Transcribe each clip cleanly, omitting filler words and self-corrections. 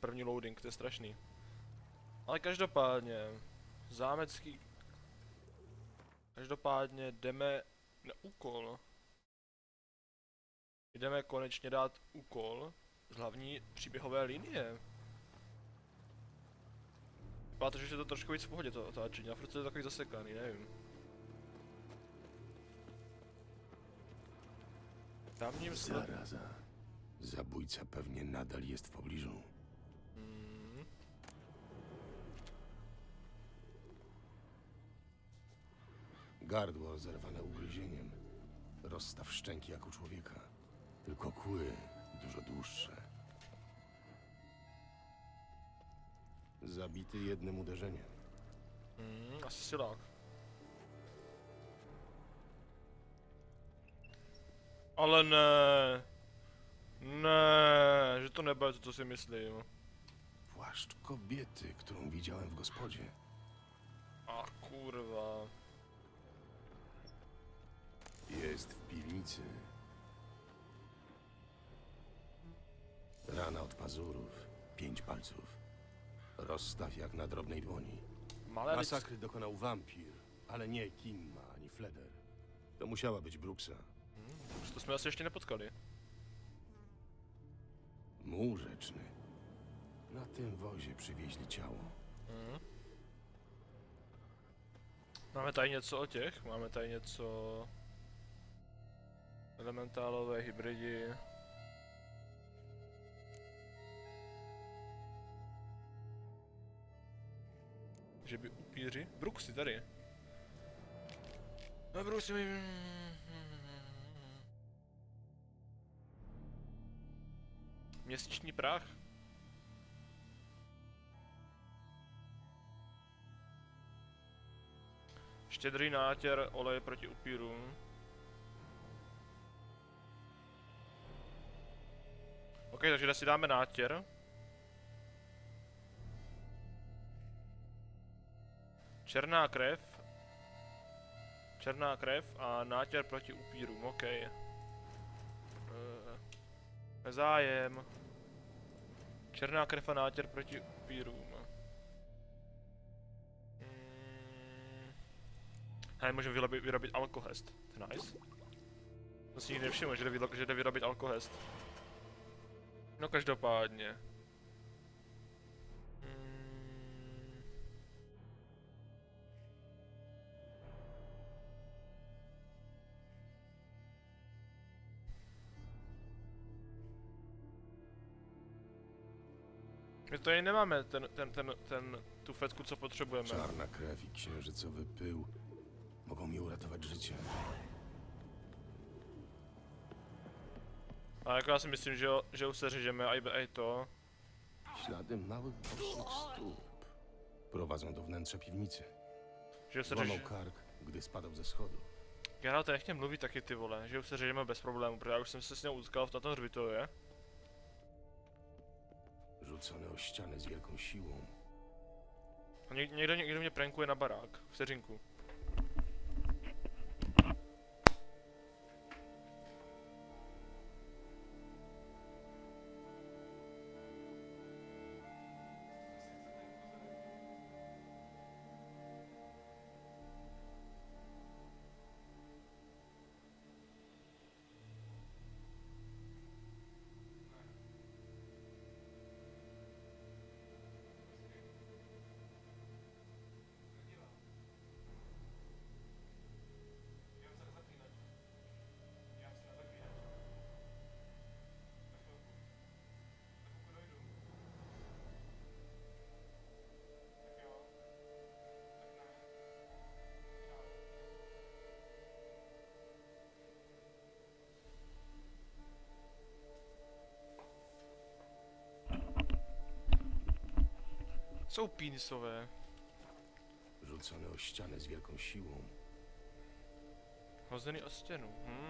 první loading, to je strašný. Ale každopádně, zámecký... Každopádně jdeme na úkol. Jdeme konečně dát úkol z hlavní příběhové linie. Vypadá to, že je to trošku víc v pohodě to otáčení, a furt to je takový zasekaný, nevím. Tamním Zaraza. Zabójca pewnie nadal jest w pobliżu. Gardło zerwane ugryzieniem. Rozstaw szczęki jak u człowieka. Tylko kły dużo dłuższe. Zabity jednym uderzeniem. Asi silák. Ale ne. Ne, že to nebude to, co si myslím. Płaszcz kobiety, którą widziałem w gospodzie. A kurwa. Jest w piwnicy. Rana od pazurów. 5 palców. Rozstaw jak na drobnej dłoni. Malé Masakry dokonał wampir, ale nie Kimma ani Fleder. To musiała być Brooksa. To jsme asi ještě nepotkali. Muł rzeczny. Na tym wozie przywieźli ciało. Máme tady něco o těch, máme tady něco... Elementálové hybridi. Že by upíři? Brooksy tady. No Brooksy mi... Měsíční prach? Štědrý nátěr, olej proti upírům. OK, takže si dáme nátěr. Černá krev. Černá krev a nátěr proti upírům, OK. Nezájem. Černá krev a nátěr proti upírům. Hej, můžeme vyrobit alkohest. To je nice. To si nikdy nevšiml, že jde vyrobit alkohest. No každopádně. My tady nemáme tu fetku, co potřebujeme. Czarna krew i księżycowy pył mogą mi uratować życie. A jako já si myslím, že už se řežeme i to. Ślady małych bocznych stóp prowadzą do wnętrza piwnicy. Že se Złamał kark, gdy spadał ze schodów. Já to nechtěm mluvit taky ty vole, že už se řežeme bez problémů, protože já už jsem se s ním utkal na tom hřbitově. Rzucony o ścianę z wielką siłą. A někdo mě prankuje na barák, vteřinku. Jsou pínisové. Rzucony o ścianę z wielką siłą. Hozený o stěnu.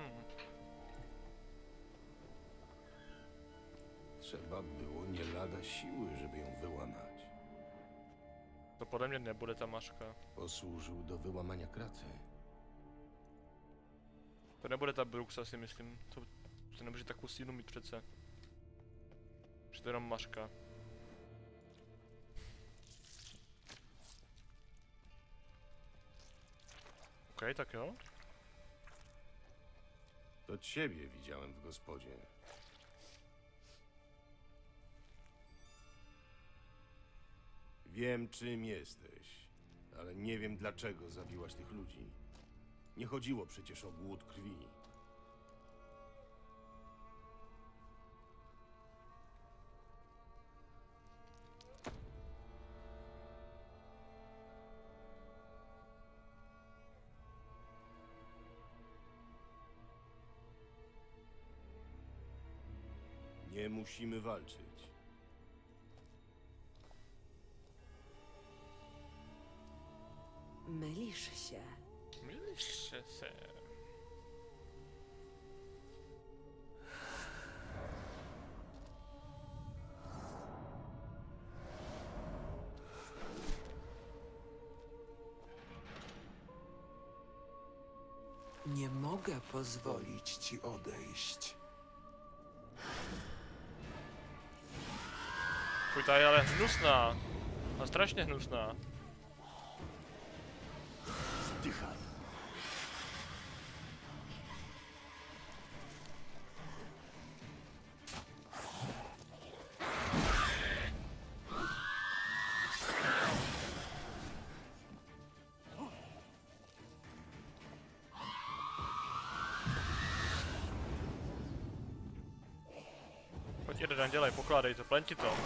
Trzeba było nie lada siły, żeby ją wyłamać. To podle mě nebude ta maška. Posłużył do wyłamania kraty. To nebude ta Brooksa, si myslím. To nemůže takovou sílu mít přece. Že to je jenom maška. Okej, tak ją. To ciebie widziałem w gospodzie. Wiem, czym jesteś, ale nie wiem, dlaczego zabiłaś tych ludzi. Nie chodziło przecież o głód krwi. Nie musimy walczyć. Mylisz się. Mylisz się. Nie mogę pozwolić ci odejść. Tutaj, ale hnusna. A strasznie hnusna. Zdychaj. Pojď jeden, dělej, pokládej to, plenti to.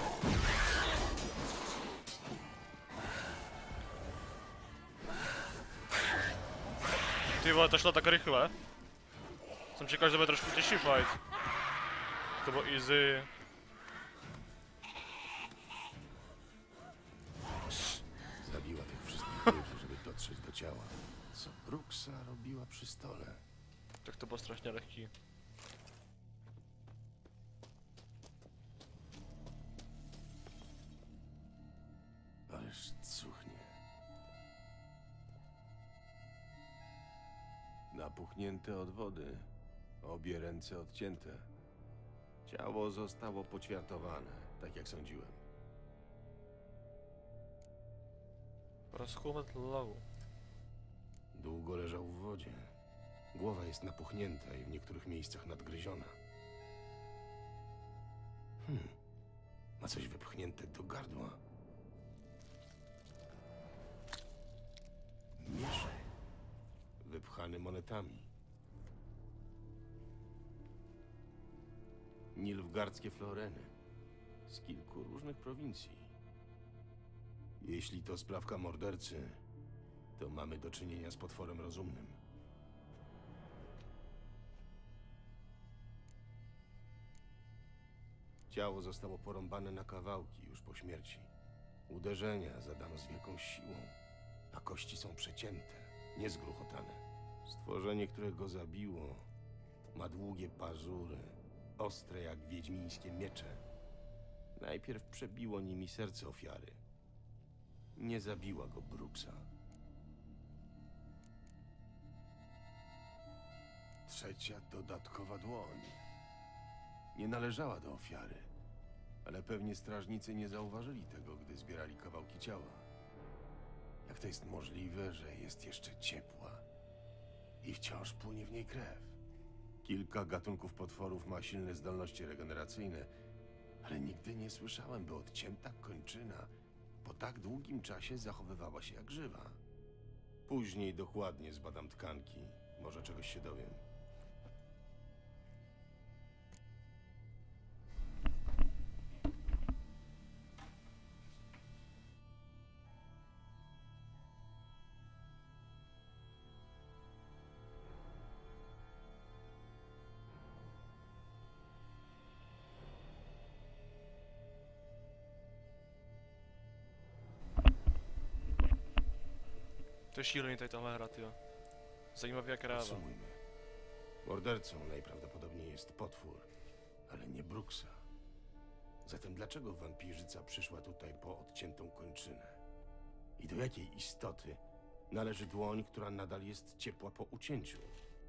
Ty vole, to šlo tak rychle. Jsem čekal, že to bude trošku těžší fight. To bylo easy. Zabiła tych wszystkich ludzi, żeby dotrzeć do ciała. Co Brooksa robiła przy stole? Tak to bylo strašně lehký. Ależ cuchnie. Napuchnięte od wody. Obie ręce odcięte. Ciało zostało poćwiartowane, tak jak sądziłem. Rozchłomet lawu. Długo leżał w wodzie. Głowa jest napuchnięta i w niektórych miejscach nadgryziona. Ma coś wypchnięte do gardła. Mieszek. Wypchany monetami. Nilfgaardzkie floreny. Z kilku różnych prowincji. Jeśli to sprawka mordercy, to mamy do czynienia z potworem rozumnym. Ciało zostało porąbane na kawałki już po śmierci. Uderzenia zadano z wielką siłą, a kości są przecięte, niezgruchotane. Stworzenie, które go zabiło, ma długie pazury, ostre jak wiedźmińskie miecze. Najpierw przebiło nimi serce ofiary. Nie zabiła go Brooksa. Trzecia dodatkowa dłoń. Nie należała do ofiary, ale pewnie strażnicy nie zauważyli tego, gdy zbierali kawałki ciała. Jak to jest możliwe, że jest jeszcze ciepła i wciąż płynie w niej krew? Kilka gatunków potworów ma silne zdolności regeneracyjne, ale nigdy nie słyszałem, by odcięta kończyna po tak długim czasie zachowywała się jak żywa. Później dokładnie zbadam tkanki, może czegoś się dowiem. To jest šílený tady tahle hra, tyjo. Zajímavý jak kráva. Podsumujmy. Mordercą najprawdopodobniej jest potwór, ale nie Brooksa. Zatem dlaczego wampirzyca przyszła tutaj po odciętą kończynę? I do jakiej istoty należy dłoń, która nadal jest ciepła po ucięciu?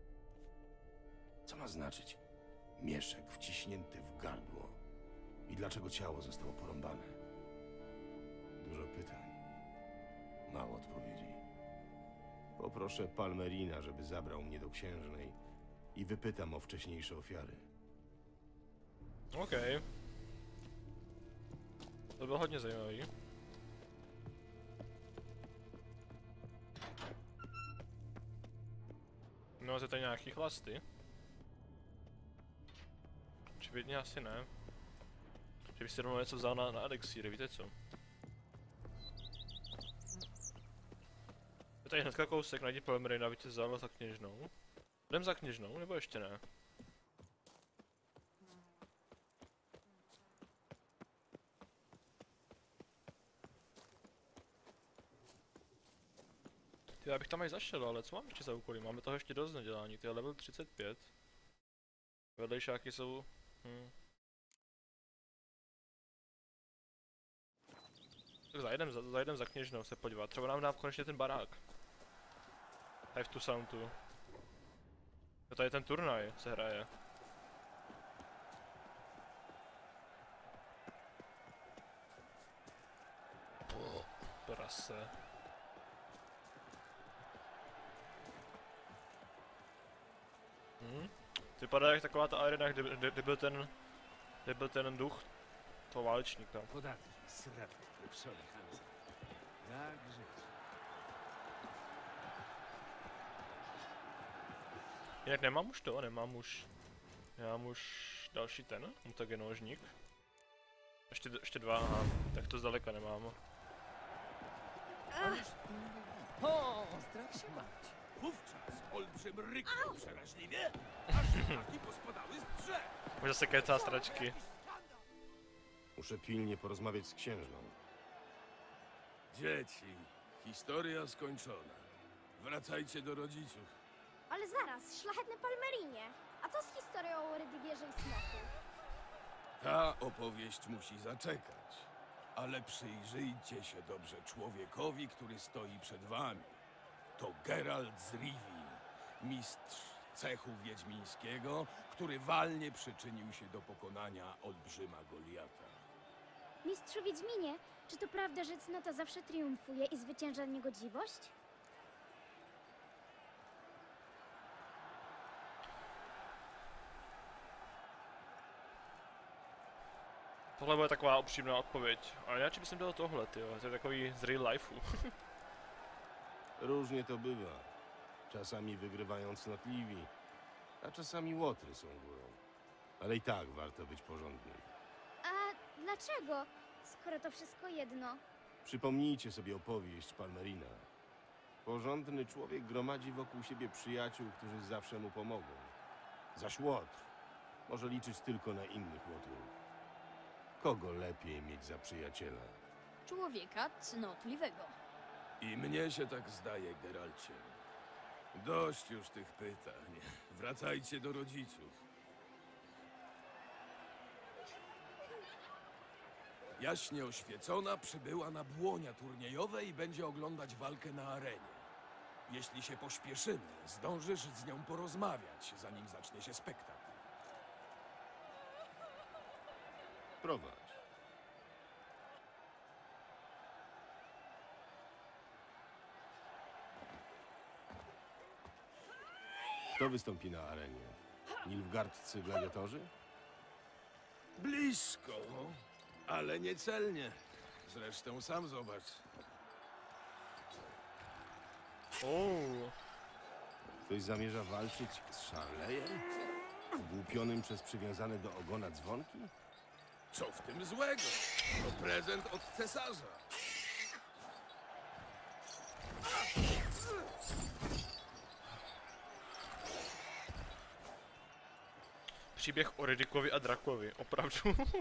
Co ma znaczyć mieszek wciśnięty w gardło? I dlaczego ciało zostało porąbane? Dużo pytań, mało odpowiedzi. Poproszę Palmerina, żeby zabrał mnie do księżnej i wypytam o wcześniejsze ofiary. Okej. To było hodně zajímavý. No, to tady nějaký chlasty. Očividně asi ne. Že bych si rovnou něco vzal na elixíry, víte co? Je tady hnedka kousek, najdi Palmerina, aby tě vzal za kněžnou. Jdem za kněžnou, nebo ještě ne? Ty, já bych tam aj zašel, ale co mám ještě za úkoly? Máme toho ještě dost nedělání, ty level 35. Vedlejšáky jsou... Tak zajdem za kněžnou se podívat, třeba nám dá konečně ten barák. Tady v tu soundu. Jo, tady ten turnaj se hraje. Prase. Vypadá jak taková ta arena, kde byl ten duch toho válečníka. Podatki, srebrne, pieprzone Hansa. Jak żyć? Jinak nemám už to, nemám už další ten, mutagenóžník. Ještě dva, aha, tak to zdaleka nemám. O, strach się bać. Wówczas olbrzym ryknął przeraźliwie, aż ptaki pospadały z drzew. Może se keca straczki. Muszę pilnie porozmawiać z księżną. Dzieci, historia skończona. Wracajcie do rodziców. Ale zaraz, szlachetny Palmerinie. A co z historią o Rydygierze i Smoku? Ta opowieść musi zaczekać. Ale przyjrzyjcie się dobrze człowiekowi, który stoi przed wami. To Geralt z Rivii, mistrz cechu wiedźmińskiego, który walnie przyczynił się do pokonania olbrzyma Goliata. Mistrzu Wiedźminie, czy to prawda, że cnota zawsze triumfuje i zwycięża niegodziwość? Tohle bude taková upřímná odpověď. Ale já bych dal tohle, tyjo. To je takový z real lifeu. Różnie to bywa. Czasami wygrywają cnotliwi, a czasami łotry są górą. Ale i tak warto być porządnym. A dlaczego, skoro to wszystko jedno? Przypomnijcie sobie opowieść Palmerina. Porządny człowiek gromadzi wokół siebie przyjaciół, którzy zawsze mu pomogą. Zaś łotr może liczyć tylko na innych łotrów. Kogo lepiej mieć za przyjaciela? Człowieka cnotliwego. I mnie się tak zdaje, Geralcie. Dość już tych pytań. Wracajcie do rodziców. Jaśnie oświecona przybyła na błonia turniejowe i będzie oglądać walkę na arenie. Jeśli się pośpieszymy, zdążysz z nią porozmawiać, zanim zacznie się spektakl. Prowadź. Kto wystąpi na arenie? Nilfgaardcy gladiatorzy? Blisko, ale niecelnie. Zresztą sam zobacz. Oh. Ktoś zamierza walczyć z Szarlejem? Ogłupionym przez przywiązane do ogona dzwonki? Co w tym złego? To prezent od cesarza. Příběh o Ridikovi a drakovi, opravdu.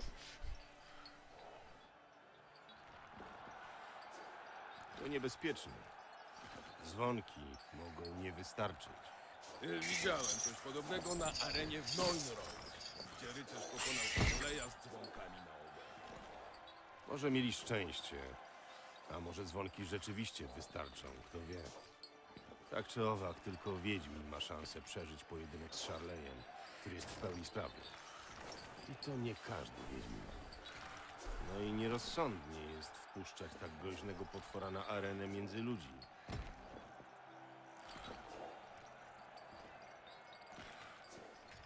To niebezpieczne. Dzwonki mogą nie wystarczyć. Widziałem coś podobnego na arenie w Neunroyd, gdzie rycerz pokonał Szarleja z dzwonkami na obu. Może mieli szczęście, a może dzwonki rzeczywiście wystarczą, kto wie. Tak czy owak, tylko Wiedźmin ma szansę przeżyć pojedynek z Szarlejem, który jest w pełni sprawny. I to nie każdy Wiedźmin. No i nierozsądnie jest wpuszczać tak groźnego potwora na arenę między ludzi.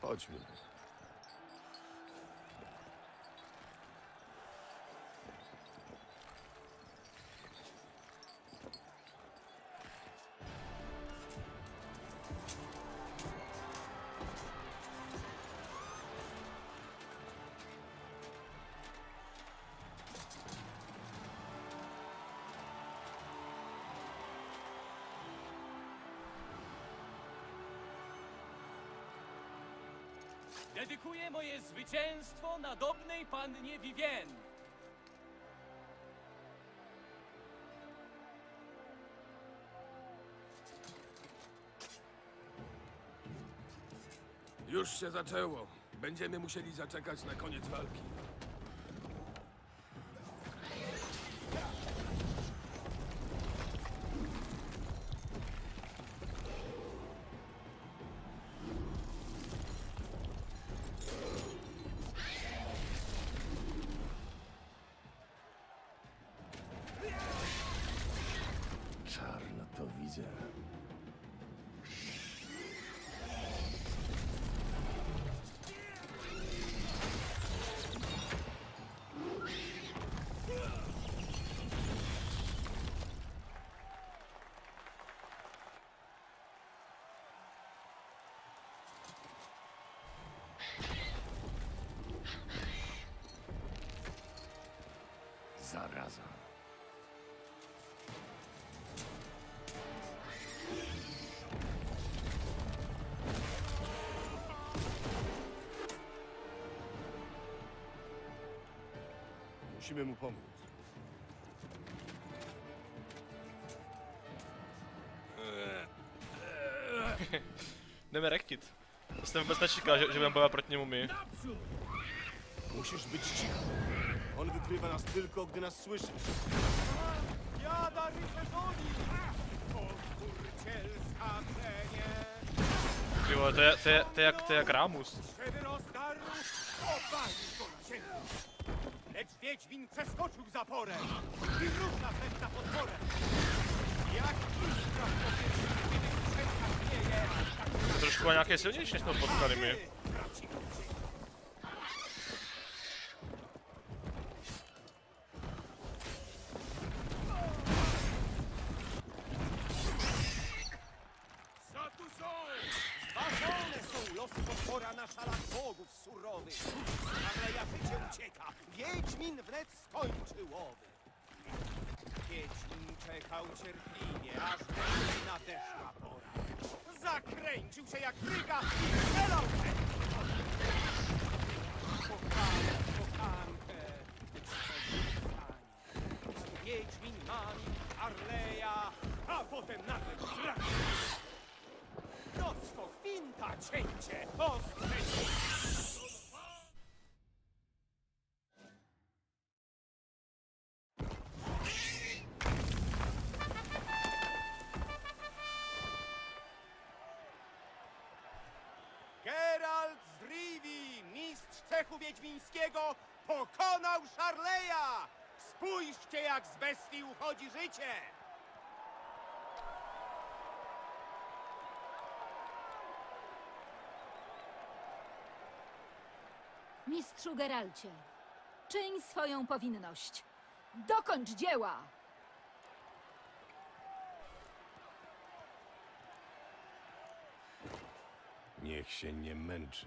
Chodźmy. Dedykuję moje zwycięstwo nadobnej pannie Vivienne. Już się zaczęło. Będziemy musieli zaczekać na koniec walki. Czarno to widzę. Zaraza. Musimy mu pomóc. Nemerekit. Jestem beznacznika, żebym była proti niemu mi. Musisz być cicho. On wykrywa nas tylko, gdy nas słyszy. Jada rycerzowi! Pokurcielska plenie! Było to jak Ramus. Żeby rozdarł, obalił go na ziemię! Lecz Wiedźmin przeskoczył zaporę i rusza wręcz na podporę! Jak iskra w powietrzu, kiedy krzewka chwieje, tak Troszkę jakie silniejsze niż podkali mi. traci go. Co tu są? Zważone są losy potwora na szalach bogów surowych. Ale ja życie ucieka. Wiedźmin wnet skończy łowy. Wiedźmin czekał cierpliwie, aż wreszcie nadeszła pora. Zakręcił się jak fryga i strzelał kochankę. Wiedźmin mami Arleja, a potem nagle zrak. Prosto kwinta cięcie, ostre Geralt z Rivii, mistrz cechu wiedźmińskiego, pokonał Szarleja! Spójrzcie, jak z bestii uchodzi życie! Mistrzu Geralcie, czyń swoją powinność. Dokończ dzieła! Niech się nie męczy.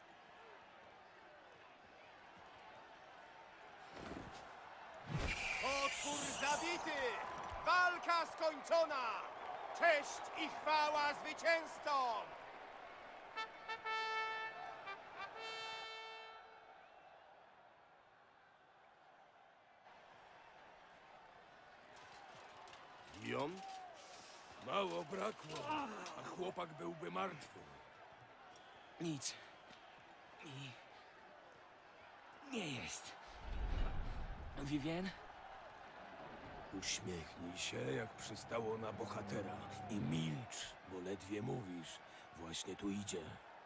Potwór zabity! Walka skończona! Cześć i chwała zwycięzcom! I on? Mało brakło, a chłopak byłby martwy. Nic. Mi nie jest. Vivien? Uśmiechnij się, jak przystało na bohatera. I milcz, bo ledwie mówisz. Właśnie tu idzie.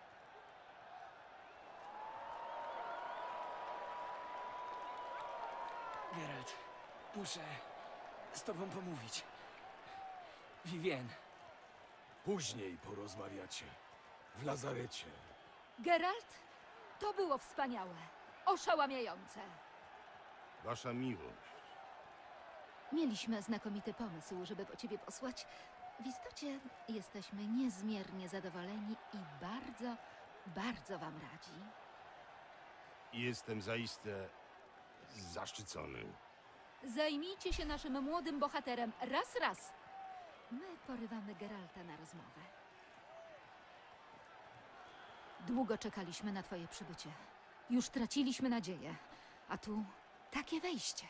Geralt, muszę z tobą pomówić. Vivien, Później porozmawiacie. W lazarecie. Geralt, to było wspaniałe, oszałamiające. Wasza miłość. Mieliśmy znakomity pomysł, żeby po ciebie posłać. W istocie jesteśmy niezmiernie zadowoleni i bardzo, bardzo wam radzi. Jestem zaiste zaszczycony. Zajmijcie się naszym młodym bohaterem raz. My porywamy Geralta na rozmowę. Długo czekaliśmy na twoje przybycie. Już traciliśmy nadzieję. A tu takie wejście.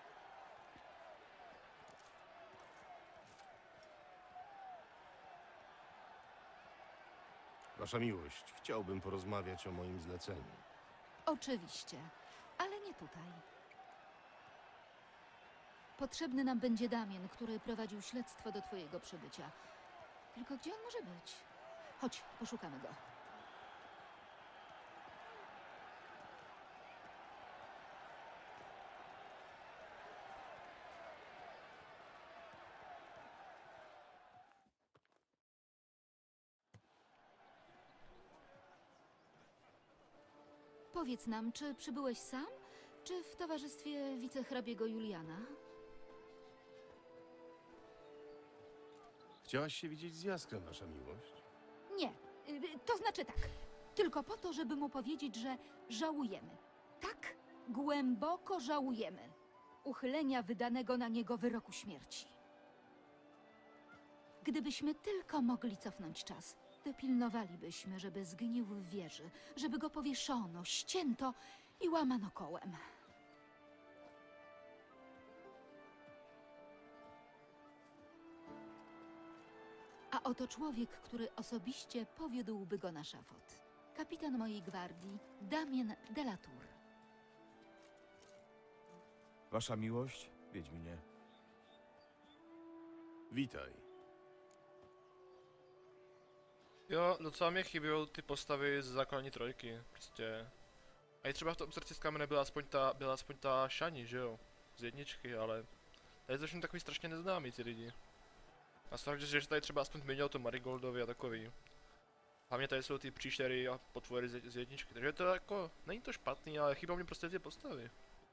Wasza miłość, chciałbym porozmawiać o moim zleceniu. Oczywiście, ale nie tutaj. Potrzebny nam będzie Damien, który prowadził śledztwo do twojego przybycia. Tylko gdzie on może być? Chodź, poszukamy go. Powiedz nam, czy przybyłeś sam, czy w towarzystwie wicehrabiego Juliana? Chciałaś się widzieć z Jaskrem, wasza miłość? Nie, to znaczy tak. Tylko po to, żeby mu powiedzieć, że żałujemy. Tak, głęboko żałujemy uchylenia wydanego na niego wyroku śmierci. Gdybyśmy tylko mogli cofnąć czas, dopilnowalibyśmy, żeby zgnił w wieży, żeby go powieszono, ścięto i łamano kołem. A oto człowiek, który osobiście powiódłby go na szafot. Kapitan mojej gwardii, Damien de la Tour. Wasza miłość, Wiedźminie. Witaj. Jo, docela mě chybějí ty postavy z základní trojky, prostě. A i třeba v tom srdci z kamene byla aspoň ta Shani, že jo? Z jedničky, ale tady jsou takový strašně neznámý ty lidi. A fakt, že tady třeba aspoň změnil to Marigoldovi a takový. Hlavně tady jsou ty příšery a potvory z jedničky, takže to jako, není to špatný, ale chybí mě prostě ty postavy.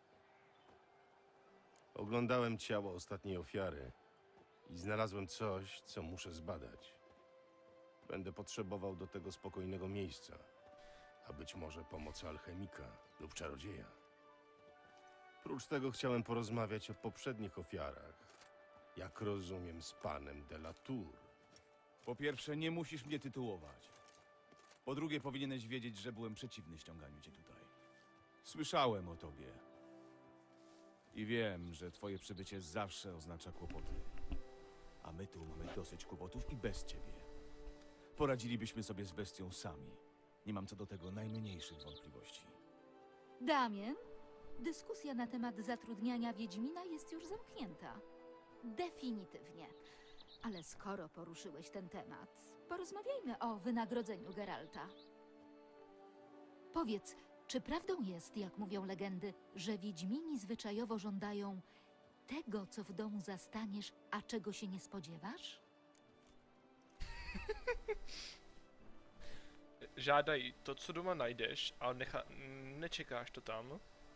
Oglądałem ciało ostatniej ofiary i znalazłem coś, co muszę zbadać. Będę potrzebował do tego spokojnego miejsca, a być może pomocy alchemika lub czarodzieja. Prócz tego chciałem porozmawiać o poprzednich ofiarach. Jak rozumiem, z panem de la Tour. Po pierwsze, nie musisz mnie tytułować. Po drugie, powinieneś wiedzieć, że byłem przeciwny ściąganiu cię tutaj. Słyszałem o tobie. I wiem, że twoje przybycie zawsze oznacza kłopoty. A my tu mamy dosyć kłopotów i bez ciebie. Poradzilibyśmy sobie z bestią sami. Nie mam co do tego najmniejszych wątpliwości. Damien, dyskusja na temat zatrudniania Wiedźmina jest już zamknięta. Definitywnie. Ale skoro poruszyłeś ten temat, porozmawiajmy o wynagrodzeniu Geralta. Powiedz, czy prawdą jest, jak mówią legendy, że Wiedźmini zwyczajowo żądają tego, co w domu zastaniesz, a czego się nie spodziewasz? Žádají to, co doma najdeš, ale nečekáš to tam.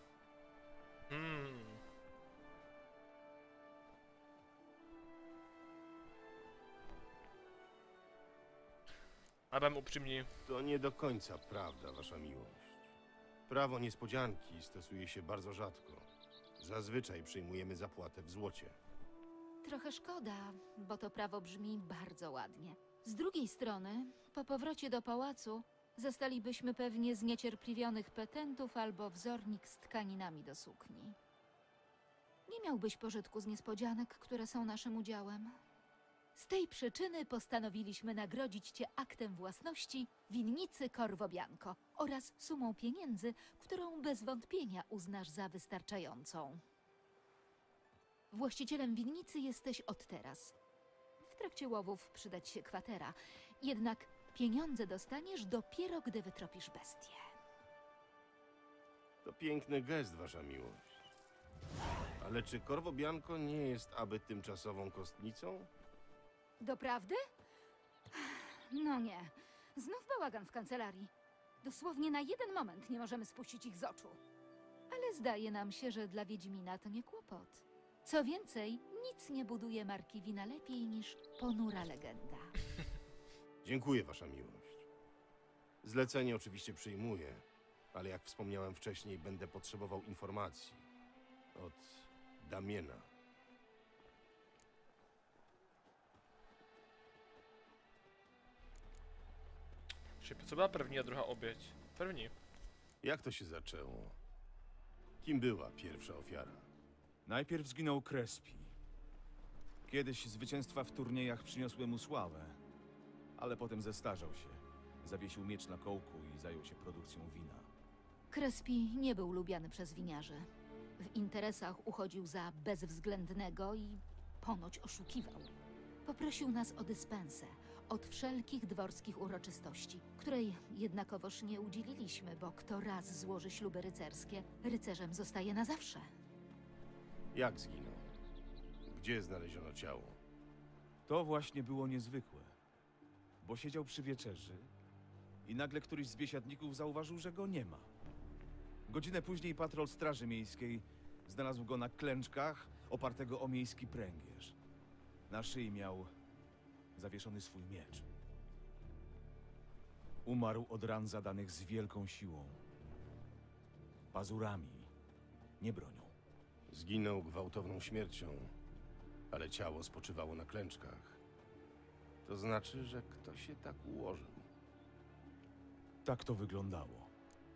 A dám upřímně. To nie do końca prawda, wasza miłość. Prawo niespodzianki stosuje się bardzo rzadko. Zazwyczaj przyjmujemy zapłatę w złocie. Trochę szkoda, bo to prawo brzmi bardzo ładnie. Z drugiej strony, po powrocie do pałacu zastalibyśmy pewnie zniecierpliwionych petentów albo wzornik z tkaninami do sukni. Nie miałbyś pożytku z niespodzianek, które są naszym udziałem. Z tej przyczyny postanowiliśmy nagrodzić cię aktem własności winnicy Corvo Bianco oraz sumą pieniędzy, którą bez wątpienia uznasz za wystarczającą. Właścicielem winnicy jesteś od teraz. W trakcie łowów przyda ci się kwatera, jednak pieniądze dostaniesz dopiero, gdy wytropisz bestię. To piękny gest, wasza miłość. Ale czy Corvo Bianco nie jest aby tymczasową kostnicą? Doprawdy? No nie. Znów bałagan w kancelarii. Dosłownie na jeden moment nie możemy spuścić ich z oczu. Ale zdaje nam się, że dla Wiedźmina to nie kłopot. Co więcej, nic nie buduje marki wina lepiej niż ponura legenda. Dziękuję, wasza miłość. Zlecenie oczywiście przyjmuję, ale jak wspomniałem wcześniej, będę potrzebował informacji od Damiena. Co była pewnie druga obieć? Pewnie. Jak to się zaczęło? Kim była pierwsza ofiara? Najpierw zginął Crespi. Kiedyś zwycięstwa w turniejach przyniosły mu sławę, ale potem zestarzał się. Zawiesił miecz na kołku i zajął się produkcją wina. Crespi nie był lubiany przez winiarzy. W interesach uchodził za bezwzględnego i ponoć oszukiwał. Poprosił nas o dyspensę od wszelkich dworskich uroczystości, której jednakowoż nie udzieliliśmy, bo kto raz złoży śluby rycerskie, rycerzem zostaje na zawsze. Jak zginął? Gdzie znaleziono ciało? To właśnie było niezwykłe, bo siedział przy wieczerzy i nagle któryś z biesiadników zauważył, że go nie ma. Godzinę później patrol Straży Miejskiej znalazł go na klęczkach, opartego o miejski pręgierz. Na szyi miał zawieszony swój miecz. Umarł od ran zadanych z wielką siłą. Pazurami, nie bronią. Zginął gwałtowną śmiercią, ale ciało spoczywało na klęczkach. To znaczy, że ktoś się tak ułożył. Tak to wyglądało.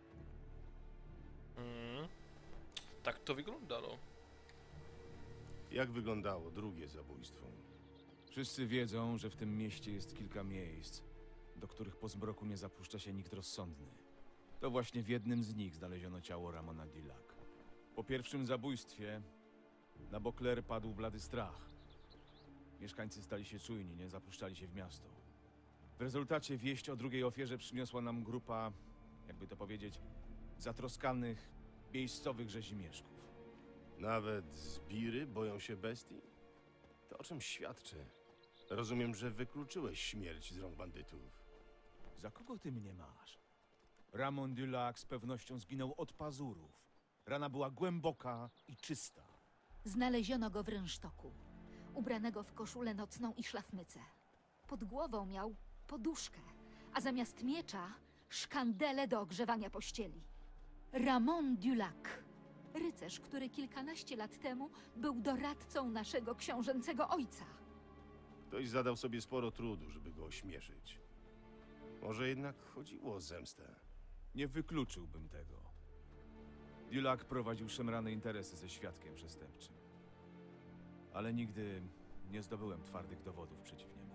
Tak to wyglądało. Jak wyglądało drugie zabójstwo? Wszyscy wiedzą, że w tym mieście jest kilka miejsc, do których po zmroku nie zapuszcza się nikt rozsądny. To właśnie w jednym z nich znaleziono ciało Ramona Dillac. Po pierwszym zabójstwie na Beauclair padł blady strach. Mieszkańcy stali się czujni, nie zapuszczali się w miasto. W rezultacie wieść o drugiej ofierze przyniosła nam grupa, jakby to powiedzieć, zatroskanych, miejscowych rzezimieszków. Nawet zbiry boją się bestii? To o czym świadczy? Rozumiem, że wykluczyłeś śmierć z rąk bandytów. Za kogo ty mnie masz? Ramon Dillac z pewnością zginął od pazurów. Rana była głęboka i czysta. Znaleziono go w rynsztoku, ubranego w koszulę nocną i szlafmycę. Pod głową miał poduszkę, a zamiast miecza szkandele do ogrzewania pościeli. Ramon Dillac, rycerz, który kilkanaście lat temu był doradcą naszego książęcego ojca. Ktoś zadał sobie sporo trudu, żeby go ośmieszyć. Może jednak chodziło o zemstę. Nie wykluczyłbym tego. Dillac prowadził szemrane interesy ze świadkiem przestępczym. Ale nigdy nie zdobyłem twardych dowodów przeciw niemu.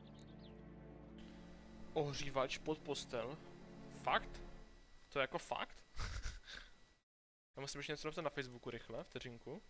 Używać pod postel. Fakt? To jako fakt? Ja muszę być nieco na Facebooku rychle, w teczinku.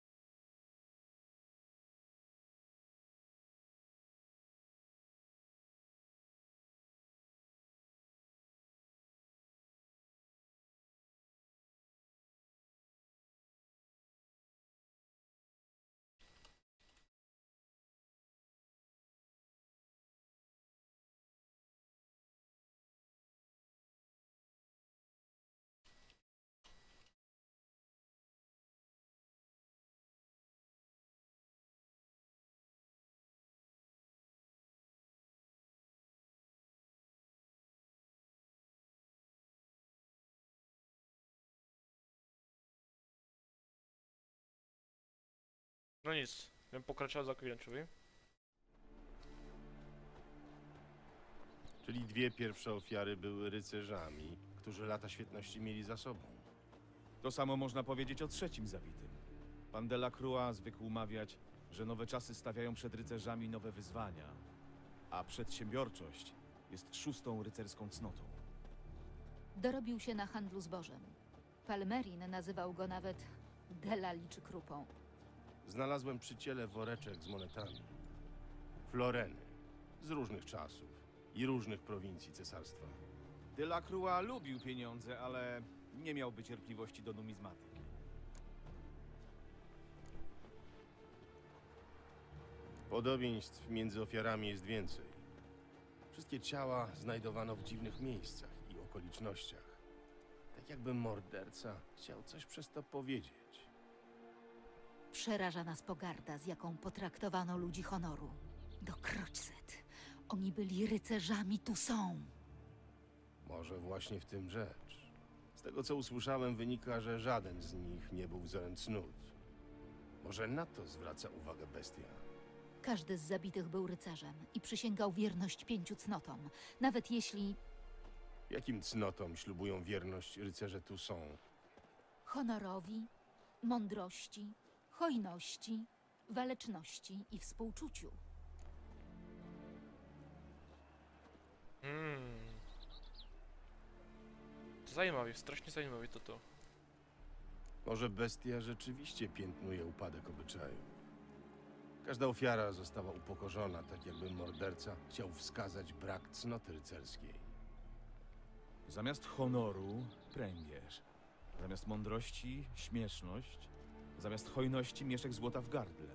No nic, bym pokraczał za klientowi. Czyli dwie pierwsze ofiary były rycerzami, którzy lata świetności mieli za sobą. To samo można powiedzieć o trzecim zabitym. Pan Delacroix zwykł mawiać, że nowe czasy stawiają przed rycerzami nowe wyzwania, a przedsiębiorczość jest szóstą rycerską cnotą. Dorobił się na handlu zbożem. Palmerin nazywał go nawet Delali czy krupą. Znalazłem przy ciele woreczek z monetami. Floreny. Z różnych czasów i różnych prowincji cesarstwa. Delacroix lubił pieniądze, ale nie miałby cierpliwości do numizmatyki. Podobieństw między ofiarami jest więcej. Wszystkie ciała znajdowano w dziwnych miejscach i o okolicznościach. Tak jakby morderca chciał coś przez to powiedzieć. Przeraża nas pogarda, z jaką potraktowano ludzi honoru. Dokroć Zed. Oni byli rycerzami tu są. Może właśnie w tym rzecz. Z tego co usłyszałem wynika, że żaden z nich nie był wzorem cnót. Może na to zwraca uwagę bestia. Każdy z zabitych był rycerzem i przysięgał wierność 5 cnotom. Nawet jeśli Jakim cnotom ślubują wierność rycerze tu są? honorowi, mądrości, hojności, waleczności i współczuciu. To zajímavé, strasznie zajímavé toto. Może bestia rzeczywiście piętnuje upadek obyczajów. Każda ofiara została upokorzona, tak jakby morderca chciał wskazać brak cnoty rycerskiej. Zamiast honoru pręgierz. Zamiast mądrości śmieszność. Zamiast hojności mieszek złota w gardle.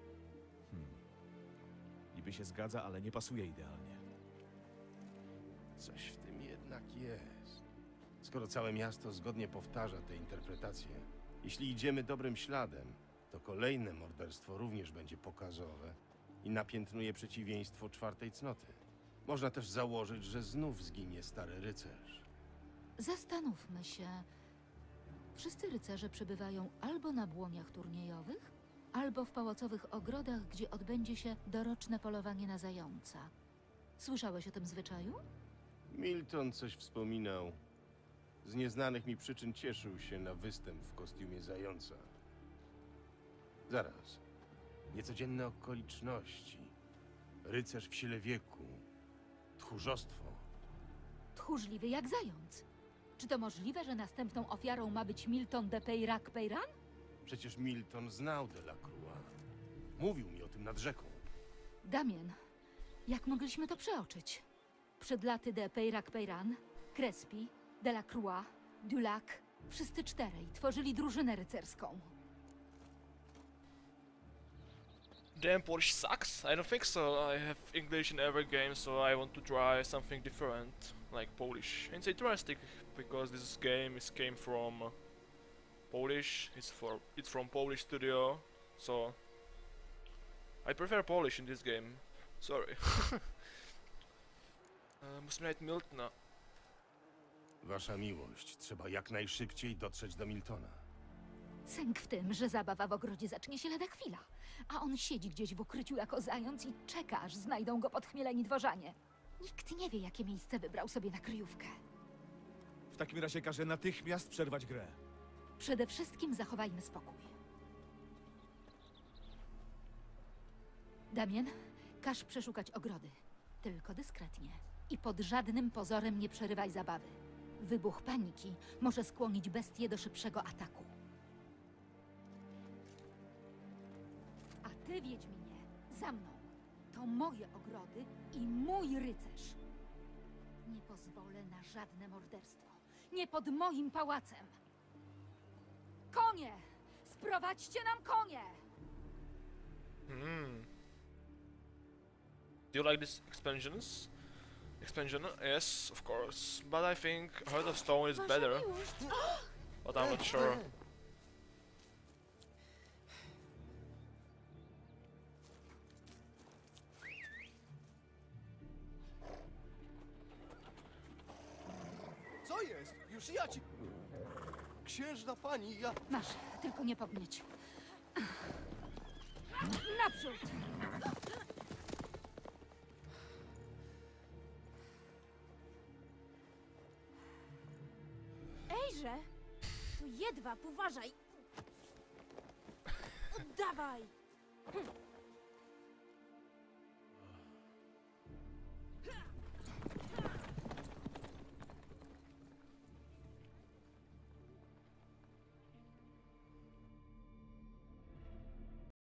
Niby się zgadza, ale nie pasuje idealnie. Coś w tym jednak jest. Skoro całe miasto zgodnie powtarza te interpretacje, jeśli idziemy dobrym śladem, to kolejne morderstwo również będzie pokazowe i napiętnuje przeciwieństwo czwartej cnoty. Można też założyć, że znów zginie stary rycerz. Zastanówmy się. Wszyscy rycerze przebywają albo na błoniach turniejowych, albo w pałacowych ogrodach, gdzie odbędzie się doroczne polowanie na zająca. Słyszałeś o tym zwyczaju? Milton coś wspominał. Z nieznanych mi przyczyn cieszył się na występ w kostiumie zająca. Zaraz. Niecodzienne okoliczności. Rycerz w sile wieku. Tchórzostwo. Tchórzliwy jak zając. Czy to możliwe, że następną ofiarą ma być Milton de Peyrac-Peyran? Przecież Milton znał Delacroix. Mówił mi o tym nad rzeką. Damien, jak mogliśmy to przeoczyć? Przed laty de Peyrac-Peyran, Crespi, Delacroix, Dulac, wszyscy czterej tworzyli drużynę rycerską. Damn, Polish sucks? I don't think so. I have English in every game, so I want to try something different, like Polish. It's interesting because this game came from Polish. It's from Polish studio, so I prefer Polish in this game. Sorry. Musimy nawet Miltona. Wasza miłość. Trzeba jak najszybciej dotrzeć do Miltona. Sęk w tym, że zabawa w ogrodzie zacznie się lada chwila, a on siedzi gdzieś w ukryciu jako zając i czeka, aż znajdą go podchmieleni dworzanie. Nikt nie wie, jakie miejsce wybrał sobie na kryjówkę. W takim razie każę natychmiast przerwać grę. Przede wszystkim zachowajmy spokój. Damien, każ przeszukać ogrody. Tylko dyskretnie. I pod żadnym pozorem nie przerywaj zabawy. Wybuch paniki może skłonić bestię do szybszego ataku. A ty, Wiedźminie, za mną. To moje ogrody i mój rycerz. Nie pozwolę na żadne morderstwo. Nie pod moim pałacem. Konie! Sprowadźcie nam konie! Do you like these expansions? Expansion? Yes, of course. But I think Heart of Stone is better. But I'm not sure. Co jest? Już ja ci... Księżna pani, ja... Masz, tylko nie podnieć. Naprzód! Ejże! To jedwab, uważaj! Oddawaj!